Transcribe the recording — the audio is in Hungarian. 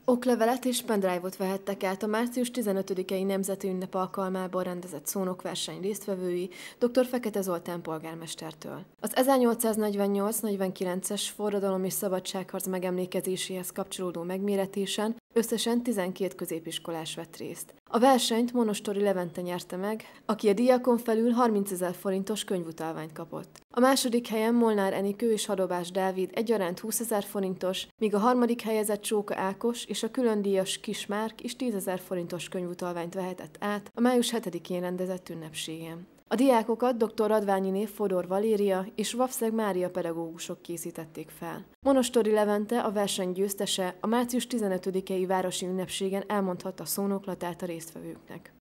Oklevelet és pendrive-ot vehettek át a március 15-i Nemzeti Ünnep alkalmából rendezett szónokverseny résztvevői dr. Fekete Zoltán polgármestertől. Az 1848-49-es forradalom és szabadságharc megemlékezéséhez kapcsolódó megméretésen összesen 12 középiskolás vett részt. A versenyt Monostori Levente nyerte meg, aki a díjakon felül 30 000 forintos könyvutalványt kapott. A második helyen Molnár Enikő és Hadobás Dávid egyaránt 20 000 forintos, míg a harmadik helyezett Csóka Ákos és a különdíjas Kis Márk is 10 000 forintos könyvutalványt vehetett át a május 7-én rendezett ünnepségen. A diákokat dr. Radványiné Fodor Valéria és Vavszeg Mária pedagógusok készítették fel. Monostori Levente, a verseny győztese, a március 15-i városi ünnepségen elmondhatta szónoklatát a résztvevőknek.